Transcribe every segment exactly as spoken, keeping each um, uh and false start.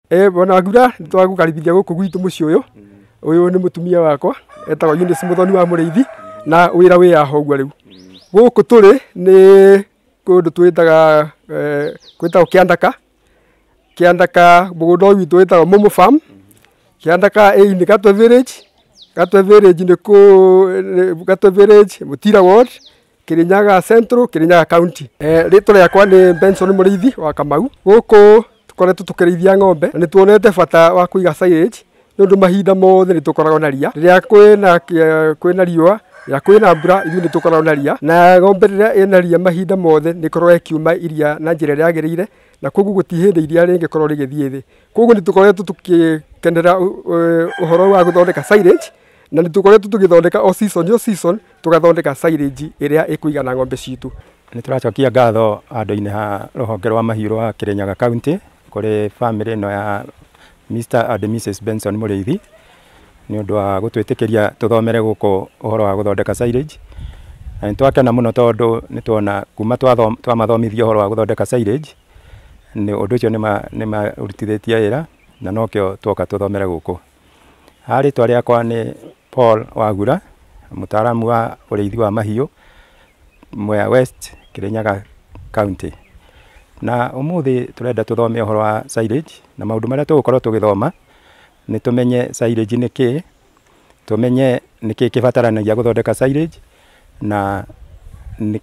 Eh bona agura twagukaribithia guku gwitu muci uyu. Uyu ni mutumia wakwa etagwo Eunice Muthoni wa Muriithi na wira wi aho gwa riu. Guku turi ni kundu twitaga eh kwitagwo Kiandaka. Kiandaka mugunda uyu twitagwo Momo Farm. Kiandaka eh ni Gatwe Village. Gatwe Village ni ku Gatwe Village Mutira Ward. Kirinyaga Central, Kirinyaga County. Eh rito riakwa ni Benson Muriithi wa Kamau. Guku tukoretwo tukirithia ng'ombe ni tuonete bata wa kuiga silage nondu mahinda mothe ni tukoragwo na ria riria kwina kwina riua ya kwina mbura ithu ni tukoragwo na ria na ng'ombe riria ina ria mahinda mothe ni korwo ikiuma iria na njira ria agirire na koguo gutihinde iria ringikorwo rigithie thi koguo ni tukoretwo tukikenera uhoro wa guthondeka silage na ni tukoretwo tugithondeka o season yo season tugathondeka silage iria ikuigana ng'ombe citu. Ni turacokia ngatho andu-ini ha ruhonge rwa mahiũ rwa Kirinyaga County kuri family no ya Mister and Missus Benson Muriithi ni undu wa gutwitikiria tuthomere guku uhoro wa guthondeka silage. Na twakena muno tondu ni tuona kuma twamathomithia uhoro wa guthondeka silage ni undu ucio ni marutithitie wira na nokio twoka tuthomere guku. Hari twariakwa ni Paul Wagura mutaaramu wa uriithi wa mahiũ Mwea West Kirinyaga County. Na umuthi turenda tuthome uhoro wa silage na maundu maria tugukorwo tugithoma ni tumenye silage ni ki, tumenye ni ki kibataranagia guthondeka silage na ni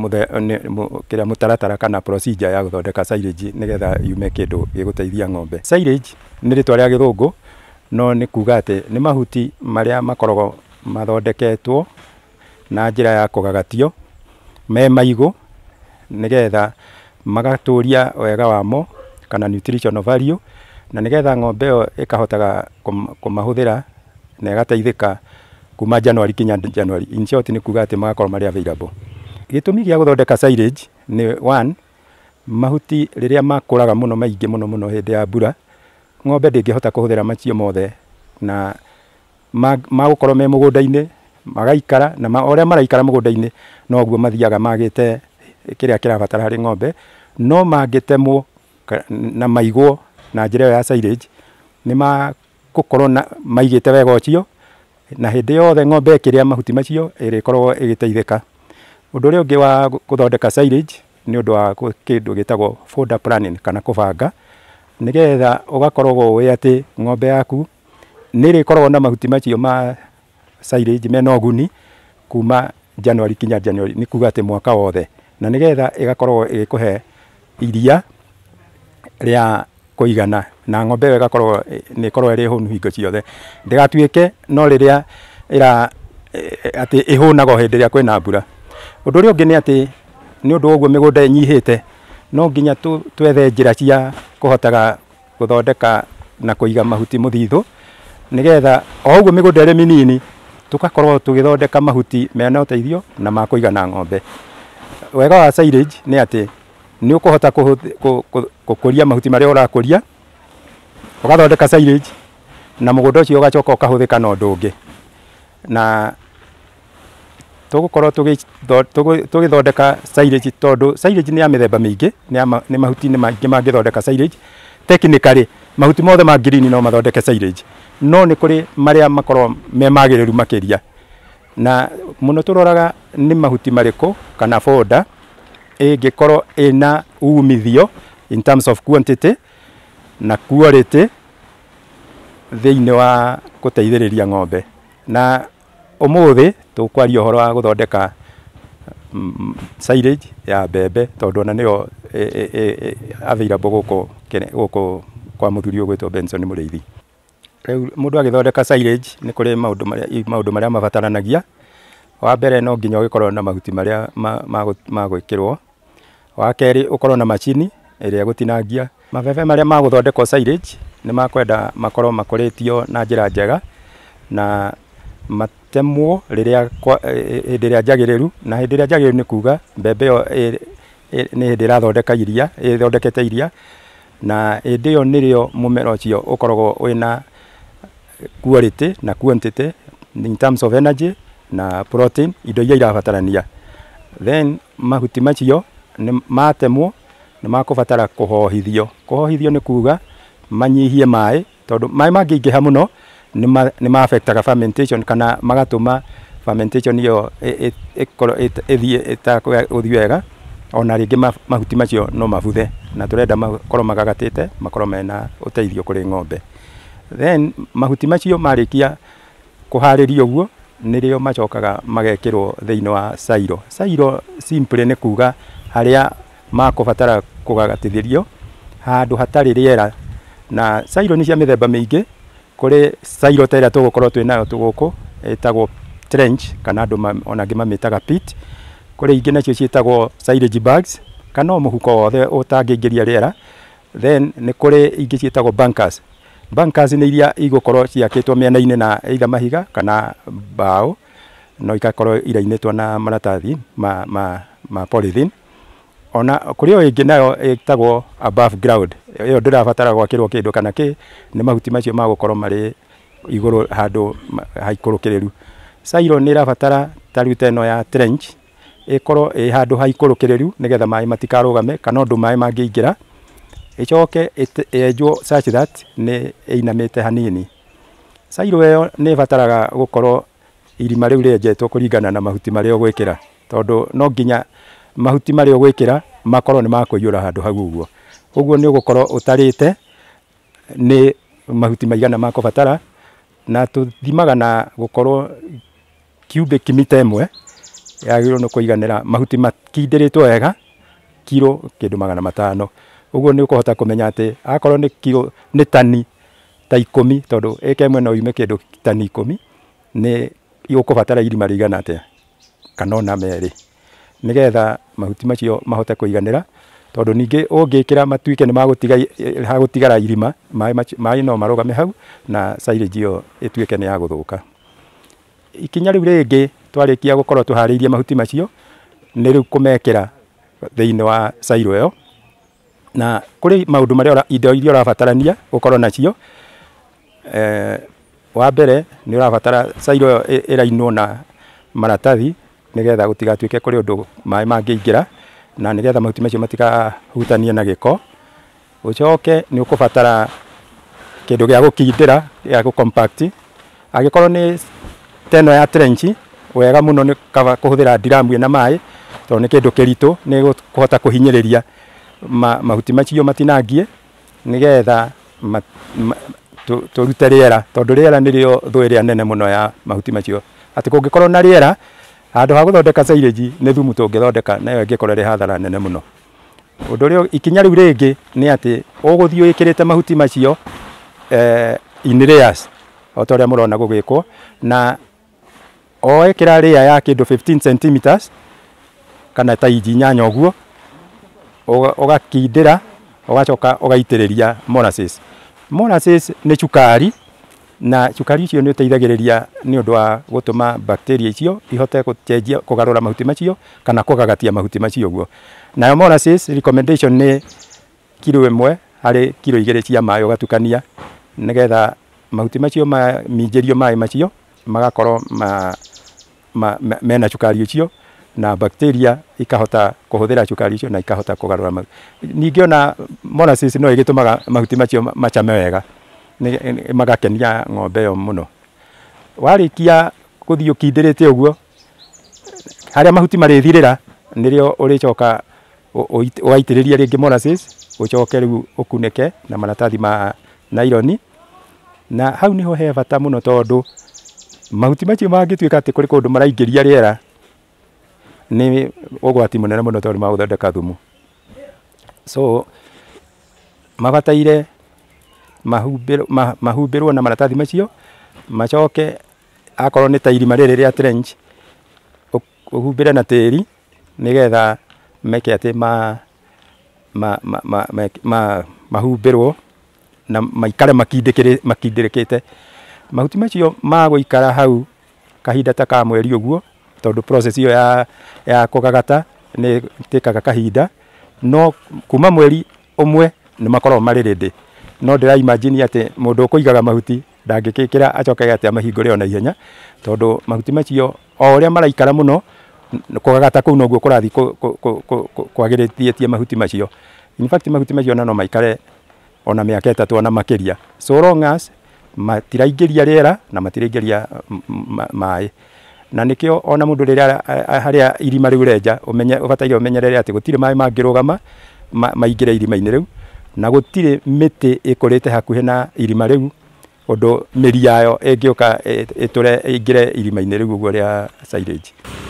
kira mutaratara kana procedure ya guthondeka silage nigetha yume kindu giguteithia ng'ombe. Silage ni ritwa ria githungu no ni kuga ati ni mahuti maria makoragwo mathondeketwo na njira ya kugagatio me maigu nigetha magaturia wega wamo kana nutritional value na nigetha ng'ombe yo ikahotaga kumahuthira na igateithika kuma January kinya January. In short ni kuga ati magakorwo mari available. Gitumi gia guthondeka silage ni one mahuti riria makuraga muno maingi muno muno hindi ya mbura ng'ombe ndingihota kuhuthira macio mothe na magukorwo me mugunda-ini magaikara na oria maraikara mugunda-ini noguo mathiaga magite kiria kirabatara hari ng'ombe no mangitemwo na maigwo na njira ya silage ni magukorwo na maigite wega ucio na hindi yothe ng'ombe kiria mahuti macio irikorwo igiteithika. Undu uria ungi wa guthondeka silage ni undu wa kindu gitagwo fodder planning kana kubanga nigetha ugakorwo wi ati ng'ombe yaku ni irikorwo na mahuti macio ma silage mena uguni kuma January kinya January ni kuga ati mwaka wothe na nigetha igakorwo igikuhe iria ria kuigana na ng'ombe yo igakorwo ni ikorwo iri honu hingo ciothe ndigatuike no riria ira ati ihunago hindi ria kwina mbura. Undu uria ungi ni ati ni undu uguo migunda inyihite no nginya twethe njira cia kuhotaga guthondeka na kuiga mahuti muthithu nigetha o uguo migunda iri minini tugakorwo tugithondeka mahuti mena uteithio na ma kuigana ng'ombe. Wega wa silage ni ati ni ukuhota kukuria mahuti maria urakuria ugathondeka silage na mugunda ucio ugacoka ukahuthika na undu ungi na tugukorwo tugithondeka silage tondu silage ni ya mithemba mingi ni mahuti ni maingi mangithondeka silage. Technically mahuti mothe ma green no mathondeke silage no ni kuri maria makorwo me magiriru makiria na muno turoraga ni mahuti mariku kana fodder ingikorwo ina umithio in terms of quantity na quality thiini wa guteithiriria ng'ombe. Na umuthi tukwaria uhoro wa guthondeka silage ya mbembe tondu ona niyo available guku guku kwa muthuri ugwitwo Benson Muriithi. Riu mundu agithondeka silage ni kuri maundu maria maundu maria mabataranagia. Wa mbere no nginya ugikorwo na mahuti maria ma gwikirwo. Wa keri ukorwo na machini iria gutinangia mabebe maria ma guthondeka silage ni makwenda makorwo makoretio na njira njega na matemwo riria hindi ria njagiriru na hindi ria njagiriru ni kuga mbembe yo ni hindi irathondeka iria ithondekete iria na hindi yo nirio mumera ucio ukoragwo wina quality na quantity in terms of energy na protein indo iria irabatarania. Then mahuti macio ni matemwo ni makubatara kuhohithio. Kuhohithio ni kuga manyihie maĩ tondu maĩ mangĩingĩha mũno nĩ ma affectaga fermentation kana magatũma fermentation iyo ikorwo ĩthiĩ ĩtegũthiĩ wega, ona rĩngĩ mahuti macio no mabuthe, na tũrenda makorwo magagatĩte, makorwo mena ũteithio kũrĩ ng'ombe. Then mahuti macio marĩkia kũharĩrio ũguo nĩrĩo macokaga magekĩrwo thĩinĩ wa silo. Silo simply nĩ kuga harĩa makũbatara kũgagatithĩrio handũ hatarĩ rĩera, na silo nĩ cia mĩthemba mĩingĩ. Kũrĩ silo ta ĩrĩa tũgũkorwo twĩnayo tũgũkũ ĩtagwo trench, kana andũ ona angĩ mamĩtaga pit. Kũrĩ ingĩ nacio ciĩtagwo silage bags, kana mũhuko wothe ũtangĩingĩria rĩera. Then nĩ kũrĩ ingĩ ciĩtagwo bunkers. Bunkers nĩ iria igũkorwo ciakĩtwo mĩena-inĩ na either mahiga kana mbaũ, no igakorwo irainĩtwo na maratathi ma, ma, ma polythene. Ona kũrĩ o ĩngĩ nayo ĩtagwo above ground, ĩyo ndĩrabatara gwakĩrwo kĩndũ kana kĩ, nĩ mahuti macio magũkorwo marĩ igũrũ handũ haikũrũkĩrĩru. Silo nĩ ĩrabatara ta rĩu ĩno ya trench ĩkorwo ĩ handũ haikũrũkĩrĩru nĩgetha maĩ matikarũgame kana ũndũ maĩ mangĩingĩra, ĩcoke yenjwo such that nĩ ĩinamĩte hanini. Silo ĩyo nĩ ĩbataraga gũkorwo irima rĩu rĩenjetwo kũringana na mahuti marĩa ũgwĩkĩra, tondũ no nginya mahuti marĩa ũgwĩkĩra makorwo nĩ makũiyũra handũ hau ũguo. Ũguo nĩ ũgũkorwo ũtarĩte nĩ mahuti maigana makũbatara, na tũthimaga na gũkorwo cubic mita ĩmwe yagĩrĩirwo nĩ kũiganĩra mahuti makindĩrĩtwo wega kiro kĩndũ magana matano. Ũguo nĩ ũkũhota kũmenya atĩ akorwo nĩ kiro nĩ tani ta ikũmi, tondũ ĩka ĩmwe no yume kĩndũ tani ikũmi, nĩ ũkũbatara irima rĩigana atĩa kana ona merĩ, nĩgetha mahuti macio mahote kũiganĩra. Tondũ ningĩ ũngĩkĩra matuĩke nĩ magũtiga hagũtigara irima, maĩ no marũgame hau na silage iyo ĩtuĩke nĩ ya gũthũka. Ikinya rĩu rĩngĩ twarĩkia gũkorwo tũharĩirie mahuti macio nĩ rĩu kũmekĩra thĩinĩ wa silo ĩyo, na kũrĩ maũndũ marĩa indo iria ũrabatarania gũkorwo nacio. Eh, wa mbere nĩ ũrabatara silo ĩyo ĩrainwo na maratathi nĩgetha gũtigatuĩke kũrĩ ũndũ maĩ mangĩingĩra, na nĩgetha mahuti macio matikahutanie na gĩko. Ũcoke nĩ ũkũbatara kĩndũ gĩa gũkindĩra gĩa gũcompact. Angĩkorwo nĩ teno ya trench, wega mũno nĩ kũhũthĩra ndiramu ĩna maĩ, tondũ nĩ kĩndũ kĩritũ, nĩ kũhota kũhinyĩrĩria mahuti macio matinangie, nĩgetha tũrute rĩera, tondũ rĩera nĩrĩo thũ ĩrĩa nene mũno ya mahuti macio. Atĩ kũngĩkorwo na rĩera, handũ ha gũthondeka silage nĩ thumu tũngĩthondeka, nayo ĩngĩkorwo ĩrĩ hathara nene mũno. Ũndũ ũrĩa ikinya rĩu rĩngĩ nĩ atĩ ũgũthiĩ wĩkĩrĩte mahuti macio eh, in layers, o ta ũrĩa mũrona gũgĩkwo, na o ĩkĩra layer ya kĩndũ fifteen centimeters kana ta inji inyanya ũguo, ũgakindĩra, ũgacoka ũgaitĩrĩria molasses. Molasses nĩ cukari, na cukari icio nĩ ũteithagĩrĩria nĩ ũndũ wa gũtũma bacteria icio ihote gũcenjia kũgarũra mahuti macio kana kũgagatia mahuti macio ũguo. Nayo molasses recommendation nĩ kilo ĩmwe harĩ kilo igĩrĩ cia maĩ ũgatukania, nĩgetha mahuti macio minjĩrio maĩ macio magakorwo ma, ma, ma, mena cukari ũcio, na bacteria ikahota kũhũthĩra cukari ũcio na ikahota kũgarũra mahuti. Ningĩ ona molasses no ĩgĩtũmaga mahuti macio macame wega, magakenia ng'ombe ĩyo mũno. Warĩkia gũthiĩ ũkindĩrĩte ũguo, harĩa mahuti marĩthirĩra nĩrĩo ũrĩcoka ũgaitĩrĩria rĩngĩ molasses, ũcoke rĩu ũkunĩke na maratathi ma nylon. Na hau nĩho he bata mũno, tondũ mahuti macio mangĩtuĩka atĩ kũrĩ kũndũ maraingĩria rĩera, nĩ ũgwati mũnene mũno tondũ magũthondeka thumu. So mabataire mahumbĩrwo, mahumbĩrwo na maratathi macio, macoke akorwo nĩ ta irima rĩrĩ rĩa trench ũhumbĩre na tĩri, nĩgetha meke atĩ ma, ma, ma, ma, ma, ma, mahumbĩrwo na maikare makindĩrĩkĩte. Mahuti macio magũikara hau kahinda ta ka mweri ũguo, tondũ process iyo ya, ya kũgagata nĩ ĩtĩkaga kahinda, no kuma mweri ũmwe nĩ makoragwo marĩ ready. No ndĩra imagine atĩ mũndũ ũkũigaga mahuti ndangĩkĩkĩra acoke atĩ amahingũre ona ihenya, tondũ mahuti macio o ũrĩa maraikara mũno kũgagata kũu noguo kũrathiĩ kwagĩrĩtie mahuti macio. In fact mahuti macio no maikare ona mĩaka ĩtatũ ona makĩria, so long as matiraingĩria rĩera na matiraingĩria maĩ. Na nĩkĩo ona mũndũ rĩrĩa harĩa irima rĩu renja ũmenye ũbataire ũmenyerere atĩ gũtirĩ maĩ mangĩrũgama maingĩre irima-inĩ rĩu, na gũtirĩ mĩtĩ ĩkũrĩte hakuhĩ na irima rĩu ũndũ mĩri yayo ĩngĩũka ĩtũre ĩingĩre irima-inĩ rĩu ũguo rĩa silage.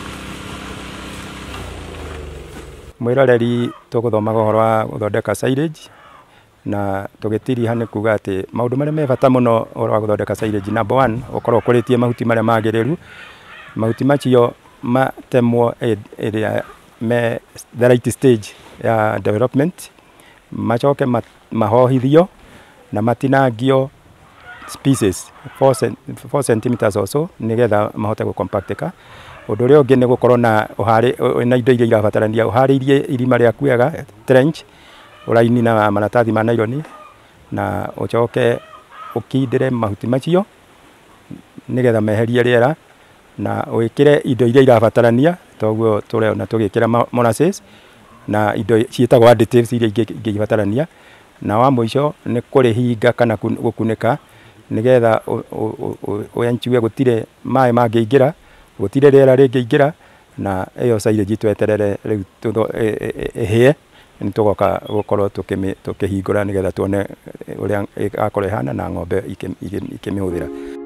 Mwĩroreri tũgũthomaga ũhoro wa gũthondeka silage, na tũgĩtiriha nĩ kuga atĩ maũndũ marĩa me bata mũno ũhoro wa gũthondeka silage, number one ũkorwo ũkũrĩtie mahuti marĩa magĩrĩru. Mahuti macio matemwo ĩrĩa me the right stage ya development, macoke mahohithio na matinangio species four centimeters or so nĩgetha mahote gũcompactĩka. Ũndũ ũrĩa ũngĩ nĩ gũkorwo na ũharĩ na indo iria irabatarania, ũharĩirie irima rĩaku wega trench, ũraini na maratathi ma naironi, na ũcoke ũkindĩre mahuti macio nĩgetha meherie rĩera, na wĩkĩre indo iria irabatarania, toguo tũrona tũgĩkĩra molasses na indo ciĩtagwo additives iria ingĩbatarania, na wa mũico nĩ kũrĩhinga kana gũkunĩka nĩgetha ũenjue gũtirĩ maĩ mangĩingĩra, gũtirĩ rĩera rĩngĩingĩra, na ĩyo silage tweterere rĩu ĩhĩe, nĩ tũgoka gũkorwo tũkĩhingũra nĩgetha tuone ũrĩa ĩgakorwo ĩhana na ng'ombe ikĩmĩhũthĩra.